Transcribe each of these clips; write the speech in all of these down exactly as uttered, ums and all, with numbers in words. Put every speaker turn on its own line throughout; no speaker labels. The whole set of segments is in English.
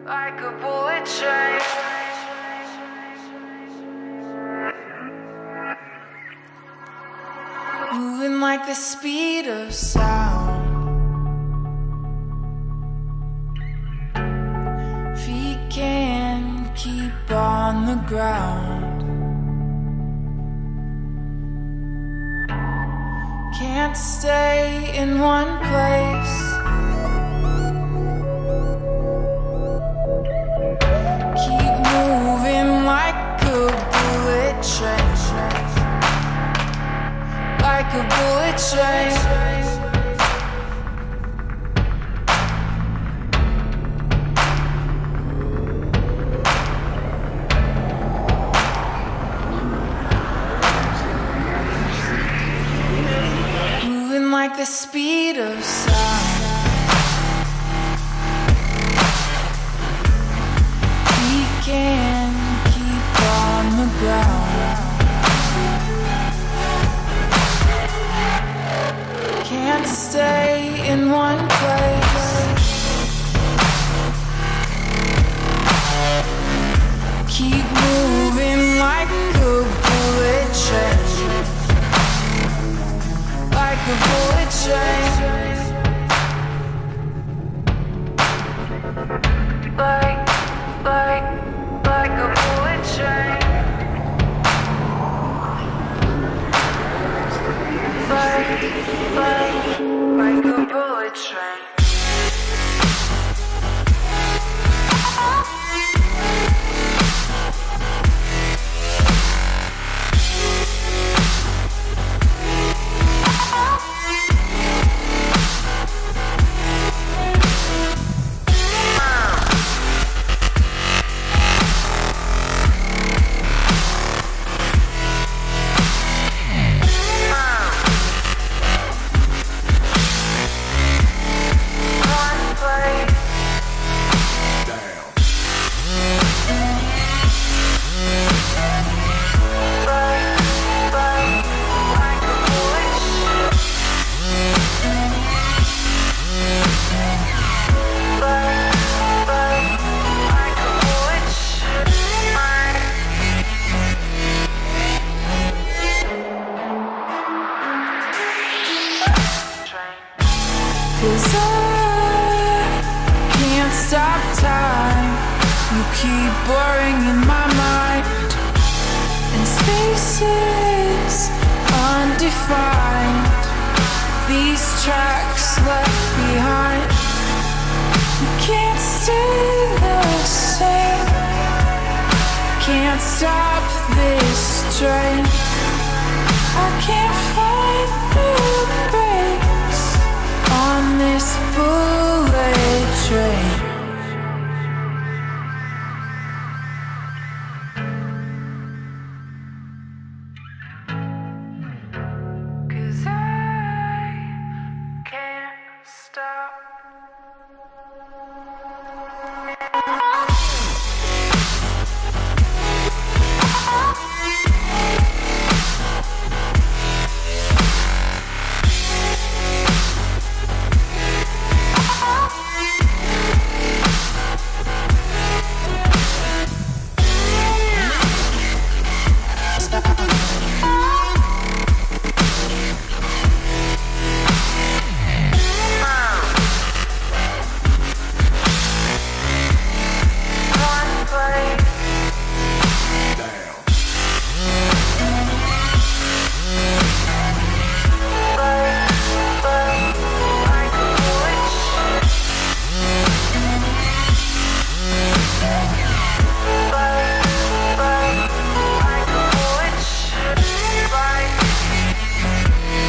like a bullet train. Moving like the speed of sound. Feet can't keep on the ground. Can't stay in one place. Keep moving like a bullet train. Like a bullet train. Moving like the speed of sound. We can keep on the ground. Can't stay in one place. Keep moving like a bullet train. Like a bullet train. Like, like, like a bullet train. Like, like, like a bullet train. Cause I can't stop time. You keep blurring in my mind. And spaces undefined. These tracks left behind. You can't stay the same. Can't stop this train. I can't find the brakes on this bullet train. Cause I can't stop.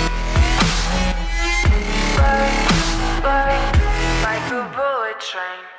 Like a bullet train.